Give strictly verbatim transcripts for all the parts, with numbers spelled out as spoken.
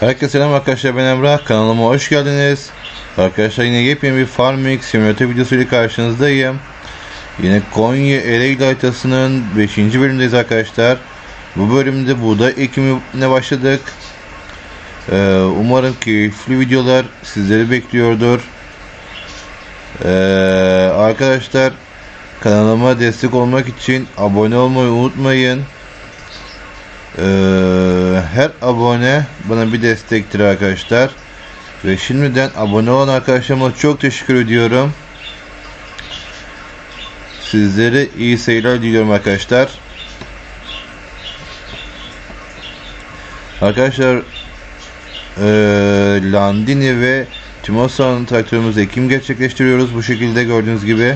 Herkese selam arkadaşlar, ben Emrah, kanalıma hoş geldiniz. Arkadaşlar yine yepyeni bir Farming Simulator videosuyla karşınızdayım. Yine Konya Ereğli haritasının beşinci bölümündeyiz arkadaşlar. Bu bölümde buğday ekimine başladık. Ee, umarım keyifli videolar sizleri bekliyordur. Ee, arkadaşlar kanalıma destek olmak için abone olmayı unutmayın. Ee, her abone bana bir destektir arkadaşlar. Ve şimdiden abone olan arkadaşlarıma çok teşekkür ediyorum. Sizlere iyi seyirler diliyorum arkadaşlar. Arkadaşlar e, Landini ve Timosan traktörümüzle ekim gerçekleştiriyoruz. Bu şekilde gördüğünüz gibi.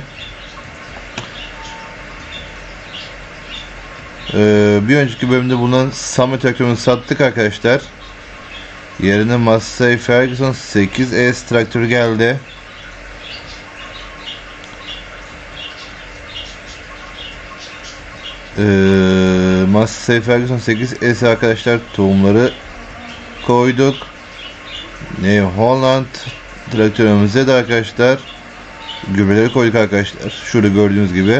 Ee, bir önceki bölümde bulunan Summit traktörümüzü sattık arkadaşlar. Yerine Massey Ferguson sekiz S traktörü geldi. Ee, Massey Ferguson sekiz S arkadaşlar, tohumları koyduk. New Holland traktörümüze de arkadaşlar gübreleri koyduk arkadaşlar. Şurada gördüğünüz gibi.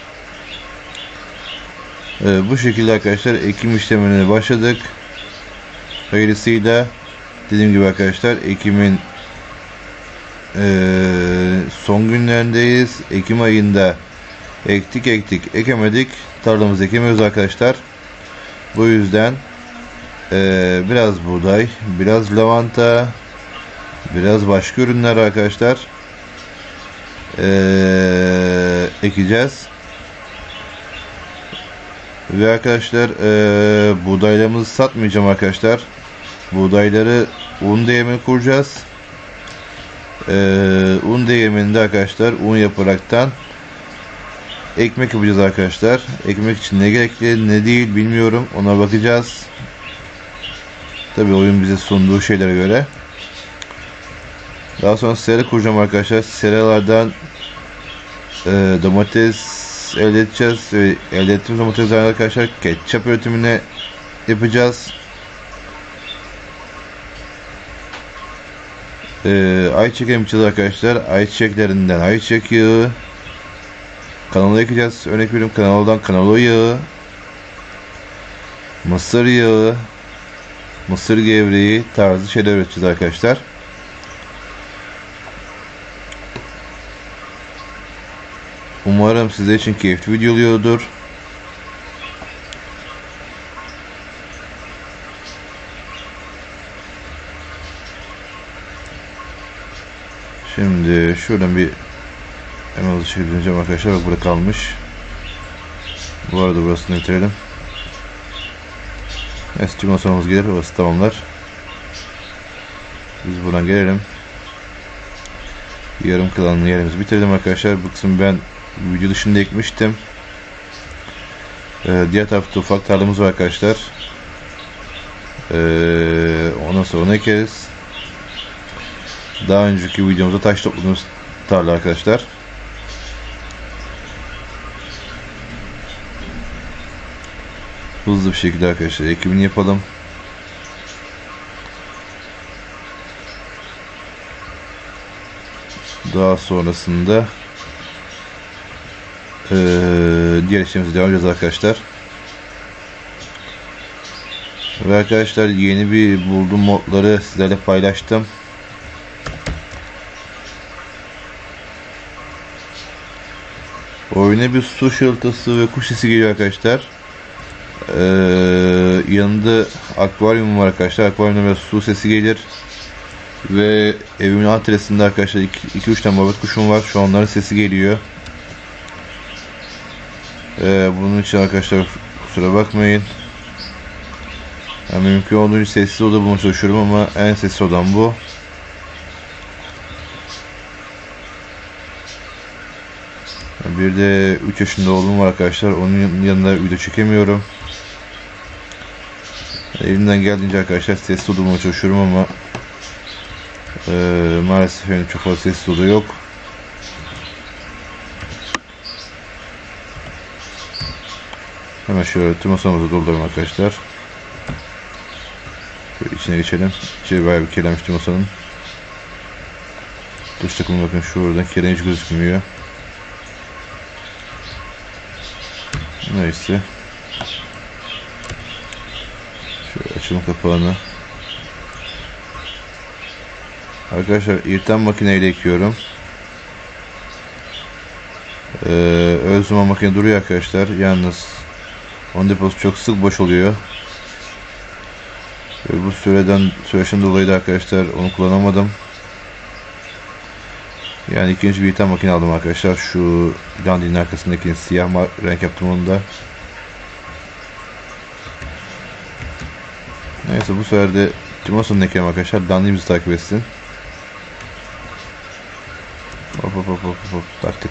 Ee, bu şekilde arkadaşlar ekim işlemine başladık. Hayırlısıyla dediğim gibi arkadaşlar ekimin e, son günlerindeyiz. Ekim ayında ektik ektik ekemedik, tarlamızı ekemiyoruz arkadaşlar. Bu yüzden e, biraz buğday, biraz lavanta, biraz başka ürünler arkadaşlar e, ekeceğiz. Ve arkadaşlar e, buğdaylarımızı satmayacağım arkadaşlar. Buğdayları un değirmeni kuracağız. E, un değirmeninde arkadaşlar un yaparaktan ekmek yapacağız arkadaşlar. Ekmek için ne gerekli ne değil bilmiyorum. Ona bakacağız. Tabi oyun bize sunduğu şeylere göre. Daha sonra sera kuracağım arkadaşlar. Seralardan e, domates elde edeceğiz ve elde ettiğimiz domateslerden arkadaşlar ketçap üretimine yapacağız. Ee, ayçiçek emeceğiz arkadaşlar. Ayçiçeklerinden ayçiçek yağı, kanola ekeceğiz. Örnek veriyorum, kanoldan kanola yağı, mısır yağı, mısır gevreği tarzı şeyler üreteceğiz arkadaşlar. Umarım sizler için keyifli video oluyordur. Şimdi şuradan bir hemen hızlı şekilde döneceğim arkadaşlar. Bak, burada kalmış. Bu arada burasını bitirelim. Estimasyonumuz sonumuz gelir. Orası tamamlar. Biz buradan gelelim. Yarım kalan yerimizi bitirdim arkadaşlar. Bu kısmı ben video dışında ekmiştim. Ee, diğer tarafta ufak tarlamız var arkadaşlar. Ee, ondan sonra ekeriz. Daha önceki videomuzda taş topladığımız tarla arkadaşlar. Hızlı bir şekilde arkadaşlar ekimini yapalım. Daha sonrasında ee, diğer işlemimize devam edeceğiz arkadaşlar. Ve arkadaşlar yeni bir bulduğum modları sizlerle paylaştım. Oyuna bir su şıltısı ve kuş sesi geliyor arkadaşlar. Ee, yanında akvaryum var arkadaşlar. Akvaryumda biraz su sesi gelir. Ve evimin antresinde arkadaşlar iki üç tane babet kuşum var. Şu onların sesi geliyor. Ee, bunun için arkadaşlar kusura bakmayın. Yani mümkün olduğunca sessiz oda bulmaya çalışıyorum ama en sessiz odam bu. Bir de üç yaşında oğlum var arkadaşlar. Onun yanında video çekemiyorum. Elimden geldiğince arkadaşlar sessiz oda bulmaya çalışıyorum ama e, maalesef benim çok fazla sessiz oda yok. Hemen şöyle tüm masamızı dolduralım arkadaşlar. Şöyle içine geçelim. İçeri bayağı bir kirlenmiştim masanın. Dış takımı bakın şuradan kirlen hiç gözükmüyor. Neyse. Şöyle açalım kapağını. Arkadaşlar irten makineyle ekiyorum. Ee, öz zaman makine duruyor arkadaşlar. Yalnız onun deposu çok sık boş oluyor. Ve bu süreden süreçten dolayı da arkadaşlar onu kullanamadım. Yani ikinci bir irten makine aldım arkadaşlar. Şu Dandy'nin arkasındaki siyah renk yaptım onu da. Neyse bu sefer de Timoson'un ekelim arkadaşlar. Dandy'mizi takip etsin. Hop hop hop hop hop taktık.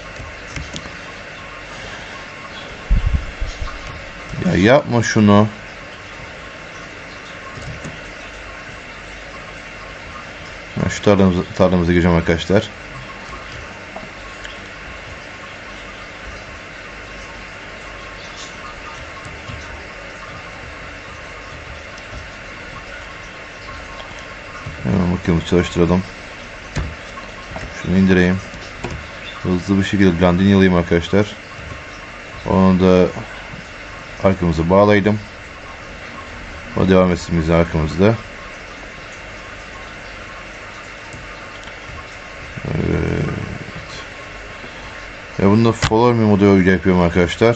Ya yapma şunu. Ben şu tarlamıza, tarlamıza gireceğim arkadaşlar. Hemen makinemizi çalıştıralım. Şunu indireyim. Hızlı bir şekilde blandini yalayayım arkadaşlar. Onu da arkamıza bağlayalım. O devam etsin bizim arkamızda. Evet. Ya bunu da follow me modu ile yapıyorum arkadaşlar.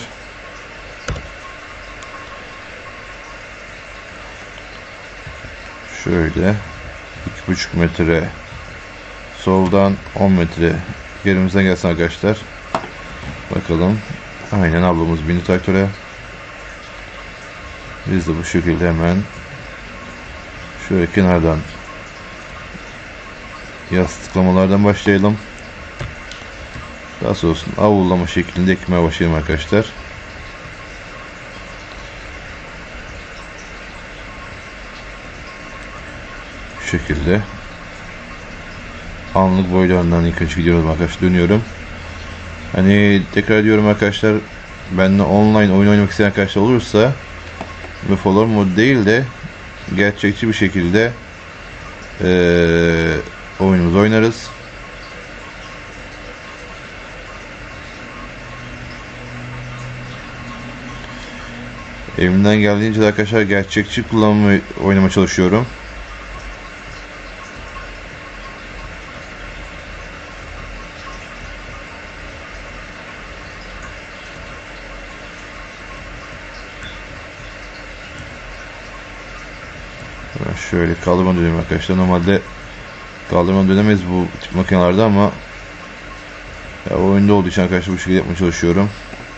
Şöyle iki buçuk metre soldan on metre yerimizden gelsin arkadaşlar. Bakalım. Aynen ablamız bindi traktöre. Biz de bu şekilde hemen şöyle kenardan yastıklamalardan başlayalım. Daha sonrasında avullama şeklinde ekmeye başlayalım arkadaşlar. Şu şekilde anlık boylarından ilk önce gidiyorum arkadaşlar, dönüyorum. Hani tekrar diyorum arkadaşlar, benimle online oyun oynamak isteyen arkadaşlar olursa ve follower mod değil de gerçekçi bir şekilde ee, oyunumuzu oynarız. Elimden geldiğince de arkadaşlar gerçekçi kullanmayı oynamaya çalışıyorum. Şöyle kaldırma dönüyorum arkadaşlar. Normalde kaldırma dönemeyiz bu tip makinelerde ama ya oyunda olduğu için arkadaşlar bu şekilde yapmaya çalışıyorum.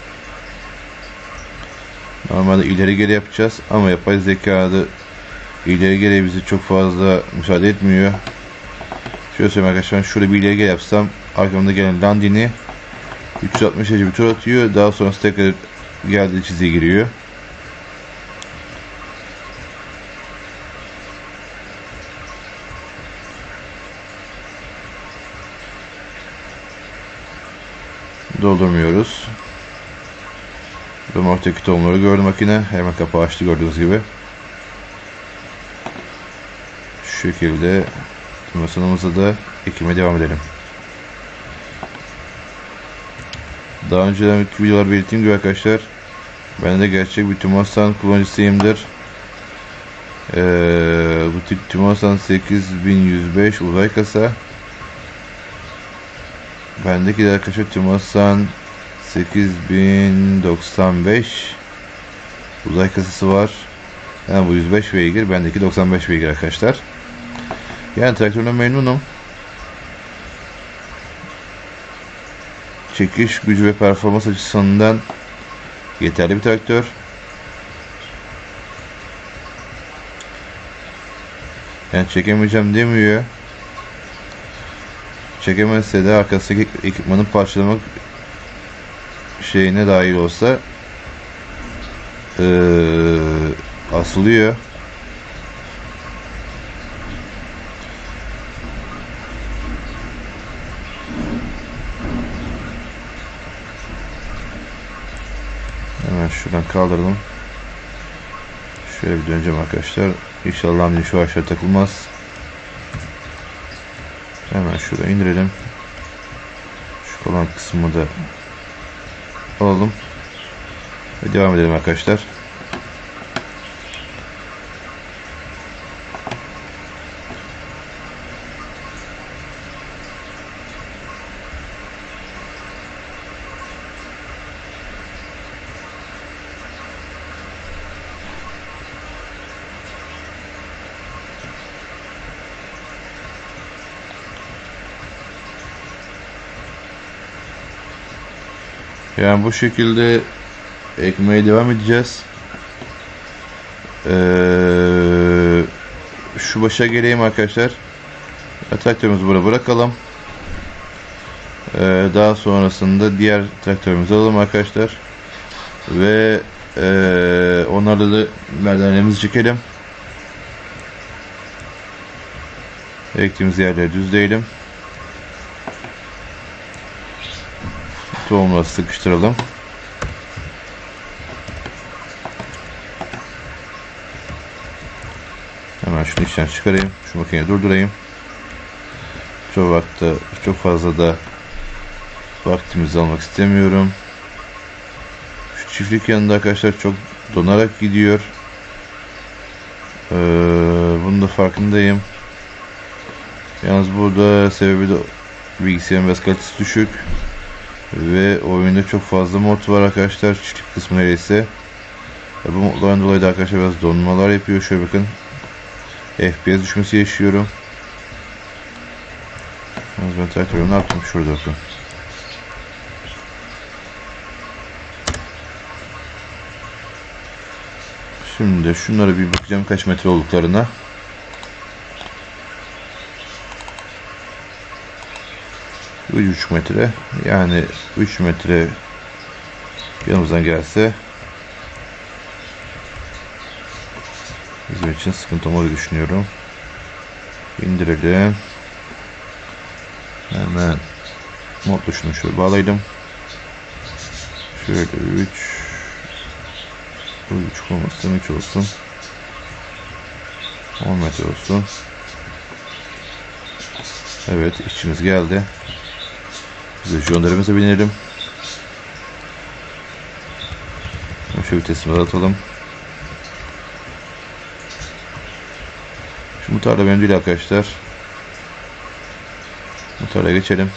Normalde ileri geri yapacağız ama yapay zekada ileri geri bizi çok fazla müsaade etmiyor. Şöyle söyleyeyim arkadaşlar, şurada bir ileri geri yapsam arkamda gelen Landini üç yüz altmış derece bir tur atıyor. Daha sonra tekrar geldiği çizgiye giriyor. Doldurmuyoruz. Römorktaki tohumları gördü makine. Hemen kapağı açtı gördüğünüz gibi. Şu şekilde masanımıza da ekime devam edelim. Daha önceden videolar belirttiğim gibi arkadaşlar, ben de gerçek bir Timosan kullanıcısıyımdır. Ee, bu tip Timosan sekiz bin yüz beş uzay kasa. Bendeki de arkadaşlar Timosan sekiz bin doksan beş uzay kasası var. Yani bu yüz beş beygir, bendeki doksan beş beygir arkadaşlar. Yani traktörden memnunum. Çekiş gücü ve performans açısından yeterli bir traktör. Yani çekemeyeceğim demiyor. Çekemezse de arkasındaki ekipmanın parçalamak şeyine dahil olsa ee, asılıyor. Hemen şuradan kaldıralım. Şöyle bir döneceğim arkadaşlar. İnşallah hamle şu aşağı takılmaz. Hemen şuraya indirelim. Şu kalan kısmı da alalım. Ve devam edelim arkadaşlar. Yani bu şekilde ekmeye devam edeceğiz. Ee, şu başa geleyim arkadaşlar. Traktörümüzü burada bırakalım. Ee, daha sonrasında diğer traktörümüzü alalım arkadaşlar. Ve ee, onlarla da merdivenlerimizi çekelim. Ektiğimiz yerleri düzleyelim. Tohumla sıkıştıralım. Hemen şunu işten çıkarayım. Şu makineyi durdurayım. Çok vakti, çok fazla da vaktimizi almak istemiyorum. Şu çiftlik yanında arkadaşlar çok donarak gidiyor. Ee, bunun da farkındayım. Yalnız burada sebebi de bilgisayarın biraz kalitesi düşük. Ve oyunda çok fazla mod var arkadaşlar. Çiftlik kısmı neresi. Bu modlardan dolayı da arkadaşlar biraz donmalar yapıyor. Şöyle bakın. F P S düşmesi yaşıyorum. Yalnız ben traktörü ne yaptım? Şurada bakın. Şimdi şunlara bir bakacağım kaç metre olduklarına. üç buçuk metre, yani üç metre yanımızdan gelse bizim için sıkıntı olmadığı düşünüyorum. İndirelim. Hemen mod tuşunu şöyle bağlayalım. Şöyle üç üç olmasın, üç olsun, on metre olsun. Evet, işçimiz geldi. Biz jönlerimize binelim. Şu vitesimizi atalım. Şu mutarla benim değil arkadaşlar. Mutarla geçelim.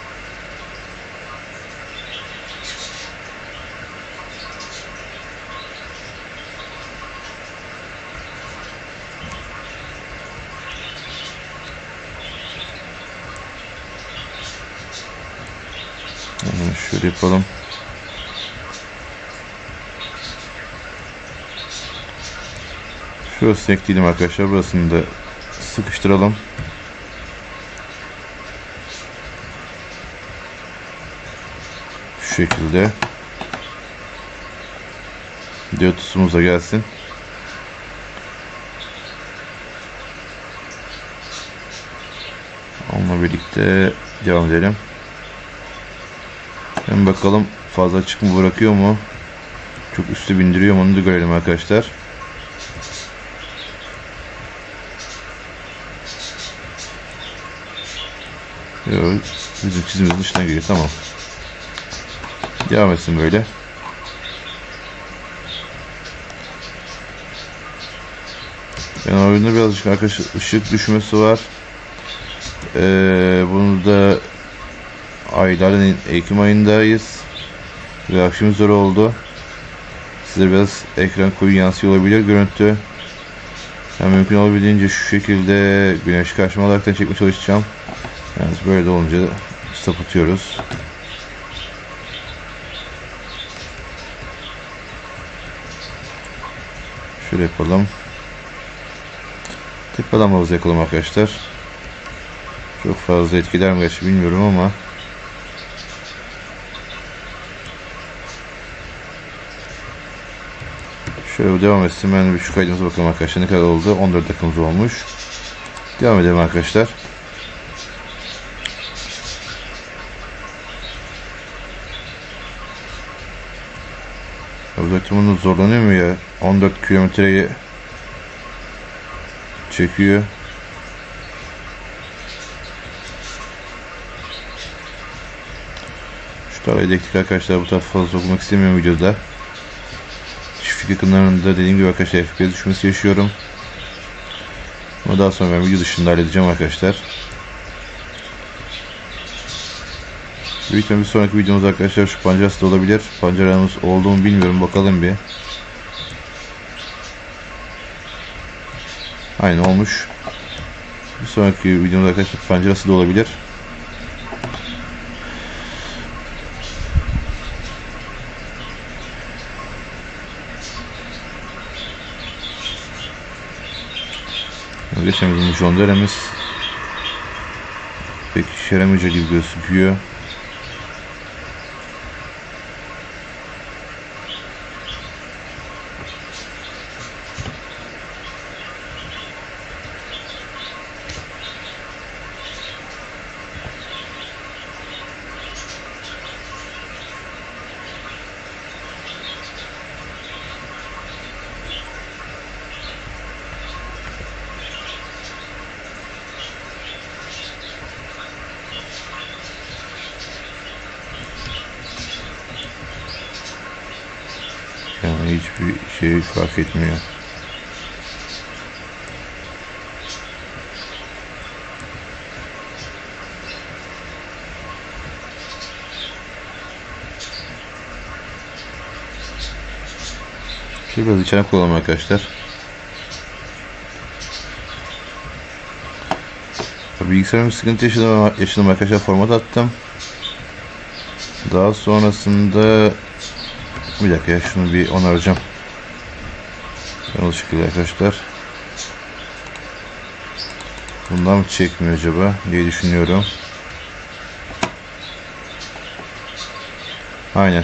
Şöyle yapalım. Şurası ekleyelim arkadaşlar. Burasını da sıkıştıralım. Şu şekilde. Diotusumuz da gelsin. Onunla birlikte devam edelim. Hem bakalım fazla açık mı bırakıyor mu? Çok üstü bindiriyor mu? Onu da görelim arkadaşlar. Yok, bizim çizimimizin dışına giriyor. Tamam. Devam etsin böyle. Yani oyunda birazcık arkadaşlar ışık düşmesi var. Ee, bunu da aylardan Ekim ayındayız ve akşam üzeri oldu. Size biraz ekran koyu yansıyor olabilir görüntü. Yani mümkün olabildiğince şu şekilde güneş karşıma alaraktan çekmeye çalışacağım. Yani böyle de olunca sapıtıyoruz. Şöyle yapalım. Tek lambamızı yakalım arkadaşlar. Çok fazla etkiler mi gerçi bilmiyorum ama şöyle devam etsin. Ben bir şu kaydımıza bakalım arkadaşlar. Ne kadar oldu? on dört dakikamız olmuş. Devam edelim arkadaşlar. Özellikle bunu zorlanıyor mu ya? on dört kilometreyi çekiyor. Şu tarlayı dektik arkadaşlar. Bu tarafa fazla okumak istemiyorum videoda. Çiftlik yakınlarında dediğim gibi arkadaşlar F P S düşmesi yaşıyorum. Ama daha sonra ben video dışında halledeceğim arkadaşlar. Büyük ihtimalle bir sonraki videomuz arkadaşlar şu pancarası da olabilir. Pancaramız oldu mu bilmiyorum, bakalım bir. Aynı olmuş. Bir sonraki videomuz arkadaşlar pancarası da olabilir. Geçen bizim John Deere'miz pek işe yaramayacak gibi gözüküyor. Yani hiçbir şey fark etmiyor. Şimdi biraz içine koyalım arkadaşlar. Bilgisayarım sıkıntı yaşadım, yaşadım arkadaşlar, format attım. Daha sonrasında bir dakika ya, şunu bir onaracağım. Yanlış şekilde arkadaşlar. Bundan mı çekmiyor acaba diye düşünüyorum. Aynen.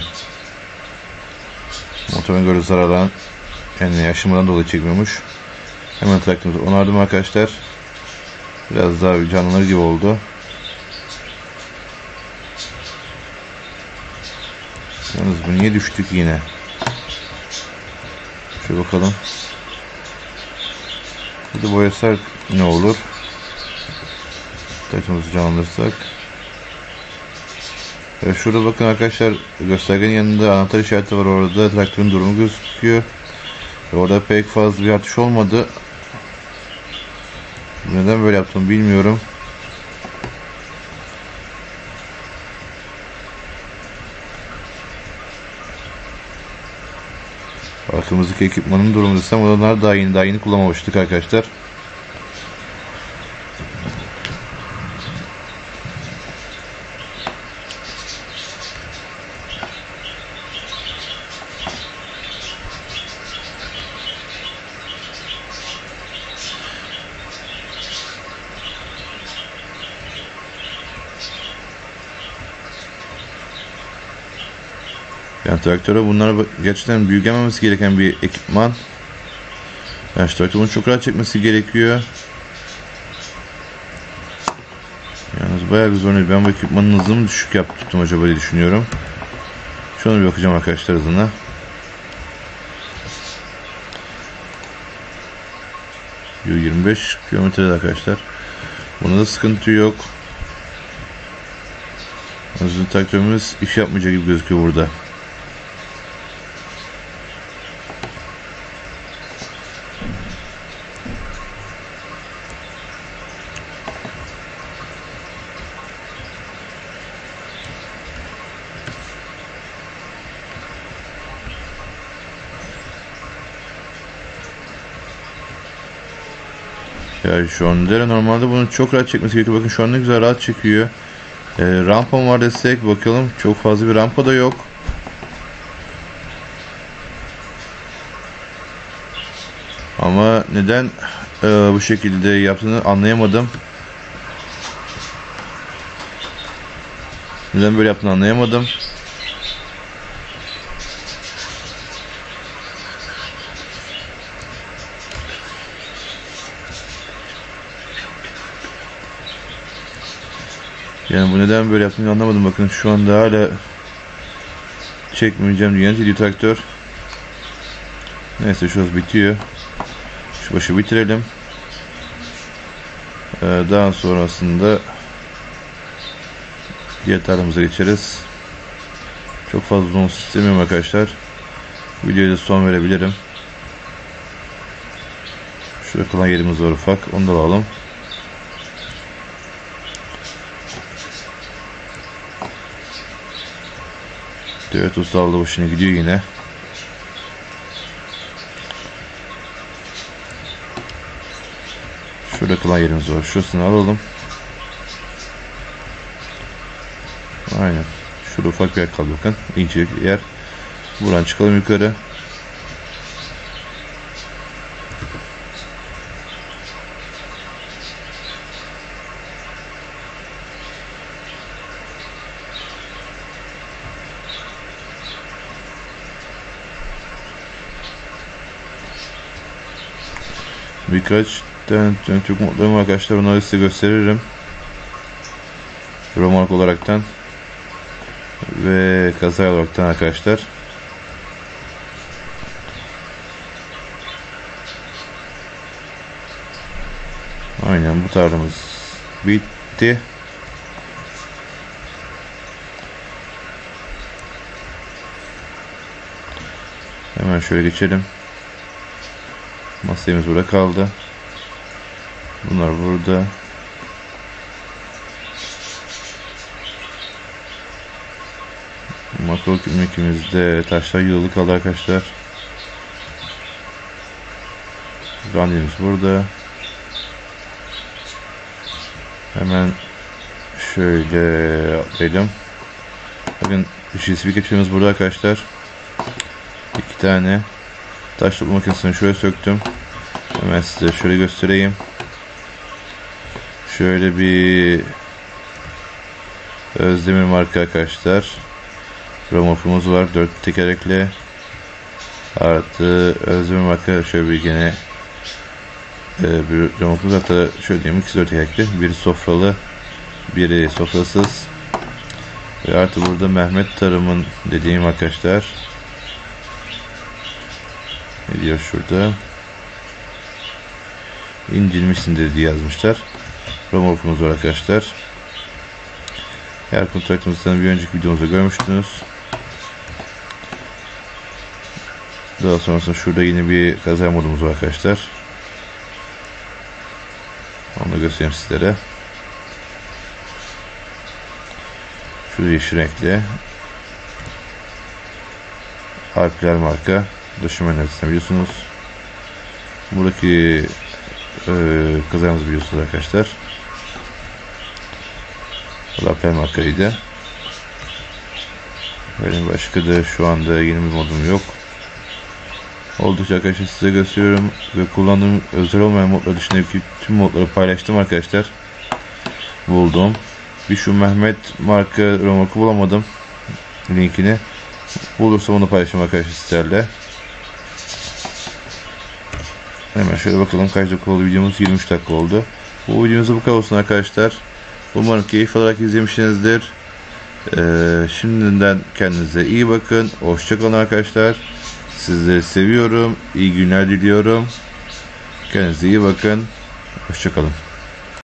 Motorun göre zararlan, yani yaşamadan dolayı çekmiyormuş. Hemen traktörümüzü onardım arkadaşlar. Biraz daha canlılar gibi oldu. Yalnız bu niye düştük yine? Şöyle bakalım. Burada boyasak ne olur? Traktörümüzü canlandırsak. Evet, şurada bakın arkadaşlar, göstergenin yanında anahtar işareti var, orada traktörün durumu gözüküyor. Orada pek fazla bir artış olmadı. Neden böyle yaptım bilmiyorum. Arkamızdaki ekipmanın durumu desem, onlar daha yeni daha yeni kullanmamıştık arkadaşlar. Yani traktöre bunlara gerçekten büyügememesi gereken bir ekipman. Yani şu traktörün çok rahat çekmesi gerekiyor. Yalnız bayağı bir zorlanıyor. Ben bu ekipmanın hızını mı düşük yaptım acaba diye düşünüyorum. Şuna bir bakacağım arkadaşlar hızına. yirmi beş kilometrede arkadaşlar. Bunda da sıkıntı yok. Bizim traktörümüz iş yapmayacak gibi gözüküyor burada. Ya şu anda normalde bunu çok rahat çekmesi gerekiyor. Bakın şu an ne güzel rahat çekiyor. E, rampam var desek bakalım, çok fazla bir rampa da yok. Ama neden e, bu şekilde yaptığını anlayamadım. Neden böyle yaptığını anlayamadım. Yani bu neden böyle yaptığını anlamadım. Bakın şu anda hala çekmeyeceğim dünyanın teli traktör. Neyse, şurası bitiyor. Şu başı bitirelim. Ee, daha sonrasında diğer tarlamıza geçeriz. Çok fazla uzun istemiyorum arkadaşlar. Videoya da son verebilirim. Şurada kalan yerimiz var ufak. Onu da alalım. Evet, usta aldı başına gidiyor yine. Şurada kalan yerimiz var. Şurasını alalım. Aynen. Şurada ufak bir yer kaldı bakın. İnce yer. Buradan çıkalım yukarı. Birkaç tane Türk modlarım var arkadaşlar. Onları size gösteririm. Romork olaraktan ve kaza olaraktan arkadaşlar. Aynen, bu tarlamız bitti. Hemen şöyle geçelim. Masayımız burada kaldı. Bunlar burada. Makro kümekimizde taşlar yığılı kaldı arkadaşlar. Randimiz burada. Hemen şöyle atlayalım. Bakın U S B geçişimiz burada arkadaşlar. İki tane taş toplama makinesini şöyle söktüm. Hemen size şöyle göstereyim. Şöyle bir Özdemir marka arkadaşlar. Romorkumuz var. Dört tekerlekli. Artı Özdemir marka şöyle bir gene e, bir romorkumuz, hatta şöyle diyeyim, ikisi dört tekerlekli. Biri sofralı, biri sofrasız. Ve artı burada Mehmet Tarım'ın dediğim arkadaşlar. Ne diyor şurada? İncinmişsin diye yazmışlar. Romorkumuz var arkadaşlar. Her kontratımızdan bir önceki videomuzda görmüştünüz. Daha sonrasında şurada yine bir kaza modumuz var arkadaşlar. Onu da göstereyim sizlere. Şurada yeşil renkli Alpler marka döşeme enerjisini biliyorsunuz. Buradaki e, kazamızı biliyorsunuz arkadaşlar. Alpler markaydı. Benim başka da şu anda yeni bir modum yok. Oldukça arkadaşlar size gösteriyorum ve kullandığım özel olmayan modlar dışındaki tüm modları paylaştım arkadaşlar. Buldum. Bir şu Mehmet marka romorku bulamadım. Linkini. Bulursam onu paylaşacağım arkadaşlar sizlerle. Hemen şöyle bakalım kaç dakika oldu videomuz. yirmi üç dakika oldu. Bu videomuzda bu kadar olsun arkadaşlar. Umarım keyif alarak izlemişsinizdir. Ee, şimdiden kendinize iyi bakın. Hoşça kalın arkadaşlar. Sizleri seviyorum. İyi günler diliyorum. Kendinize iyi bakın. Hoşça kalın.